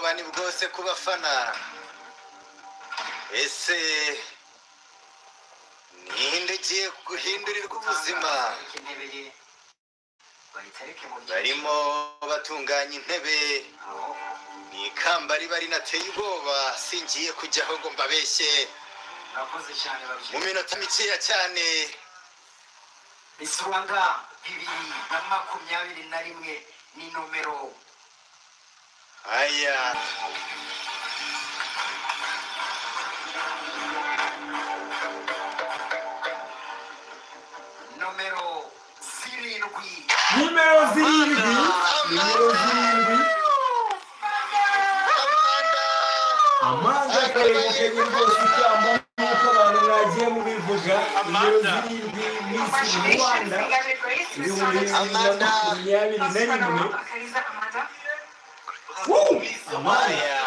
ubwoba ni bwose ku bafana. Ese ninde ugiye guhindurirwa ubuzima? Barimo batunganya intebe, ni ikamba riba rinateye ubwoba, singiye kujyaho ngo mbabeshye. Mu minota mikeya cyane Miss Rwanda 2021 ni nomero aya nomero 7 Amanda Karemuke rwose cyangwa nk'uko abantu bagiye mubivuga nimero 7 Miss Rwanda 2021. Amanda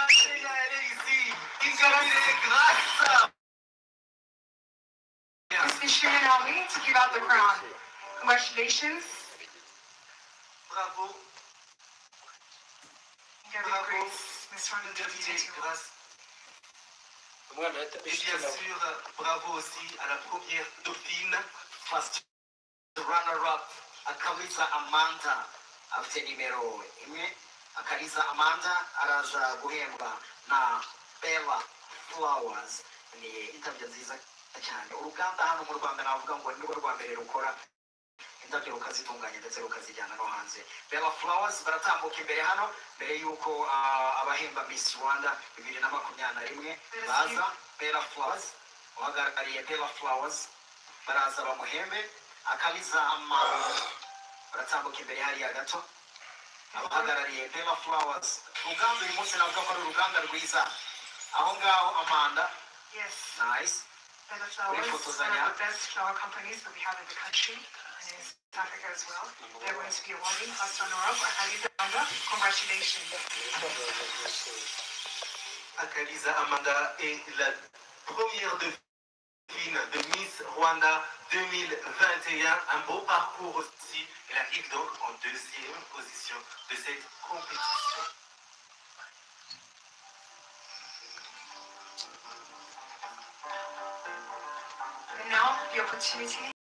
To give out the crown. Congratulations. Bravo. Gabby Grace, Miss Rwanda 2021. Et bien sûr, bravo aussi à la première dauphine, first runner-up, Akaliza Amanda, afite nimero 1. Akaliza Amanda araza guhembwa na Bella Flowers. Ni indabyo nziza cyane. Uruganda hano mu Rwanda navuga ngo ni rwo rwa mbere rukora indabyo rukazitunganya ndetse rukazijyana no hanze. Bella Flowers baratambuka imbere hano mbere yuko abahemba Miss Rwanda 2021 baza. Bella Flowers uhagarariye Bella Flowers baraza bamuhembe. Akaliza Amanda baratambuka imbere hariya gato abahagarariye Bella Flowers. Uruganda uyu munsi navuga ko ari uruganda rwiza aho ngaho Amanda. Yes. Nice. Bella Flowers, one of the best flower companies that we have in the country and in South Africa as well. They're going to be awarding first runner-up. Akaliza Amanda, congratulations. Akaliza Amanda est la première dauphine de Miss Rwanda 2021. Un beau parcours aussi. Elle arrive donc en 2e position de cette compétition. And now the opportunity